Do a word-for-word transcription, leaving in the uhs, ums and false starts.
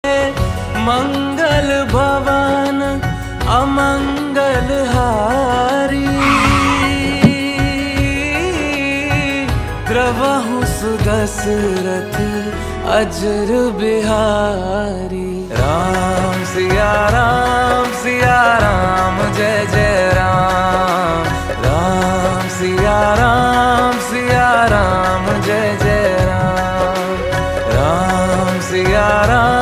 मंगल भवन अमंगल हारी, द्रवहु सुदशरथ अजर बिहारी। राम सिया राम सिया राम जय जय राम, राम सिया राम सिया राम जय जय राम, राम सिया राम